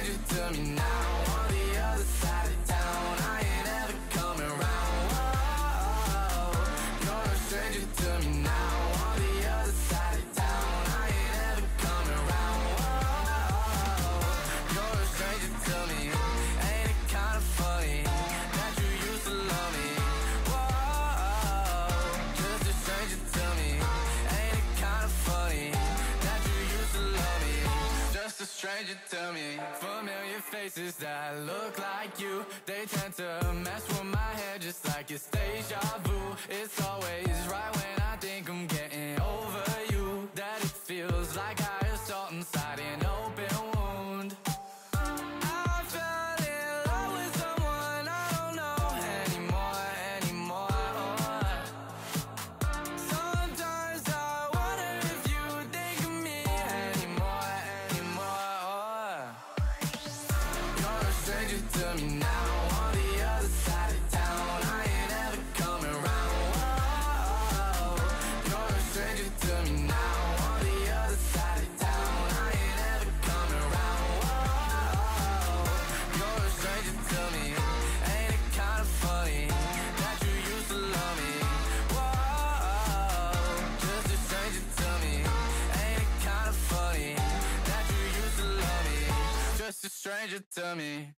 stranger to me now. On the other side of town, I ain't ever coming round. Whoa, you're a stranger to me now. On the other side of town, I ain't ever coming round. Whoa, you're a stranger to me. Ain't it kinda funny that you used to love me? Whoa, just a stranger to me. Ain't it kinda funny that you used to love me? Just a stranger to me. Familiar faces that look like you, they tend to mess with my head just like it's deja vu. It's always right when I think I'm getting over you that it feels like I assault inside an open wound. I fell in love with someone I don't know anymore. Sometimes I wonder if you think of me anymore. You're a stranger to me now. On the other side of town, I ain't ever coming round. Whoa, you're a stranger to me now. On the other side of town, I ain't ever coming round. Whoa, you're a stranger to me. Ain't it kinda funny that you used to love me? Whoa, just a stranger to me. Ain't it kinda funny that you used to love me? Just a stranger to me.